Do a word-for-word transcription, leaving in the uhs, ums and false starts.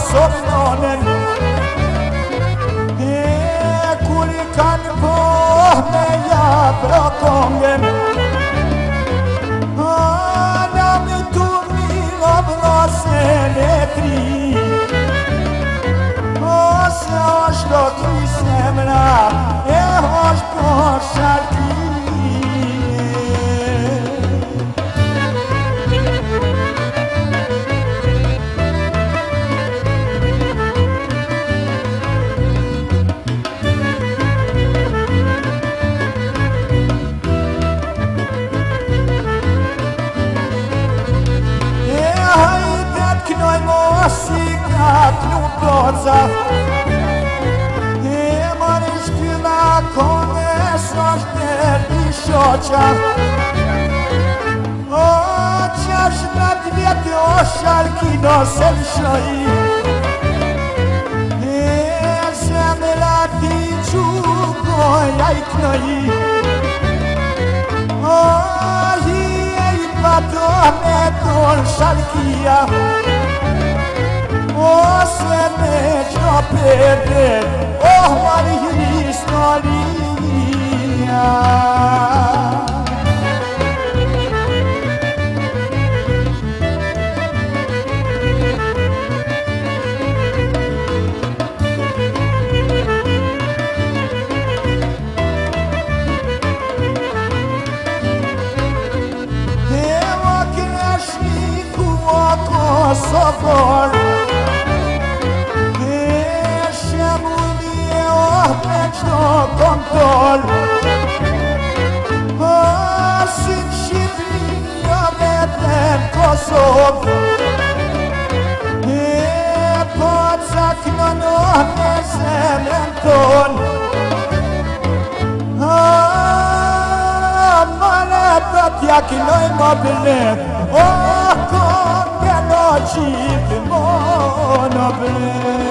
somnonen E kuri kanë pohë me japë kongen Ana mi tu mi obrosën e tri Ose është do t'y semra e është për sharki Knoj mosi ka knut loca E mërë shkylla kone s'është e t'i shoqa O qash në vjetë o sharkino se m'shoj E zemra ti qukoja i knoj O hi e i pato me ton sharkia Ose me që përdet, oh mari historia Evo kneshniku o Kosovor Kontrol O si Shqipëri jo vetën Kosovë E po caknonoh me zemrën ton O malet do t'ja kinoj më bilet O kongen o qipë më në bilet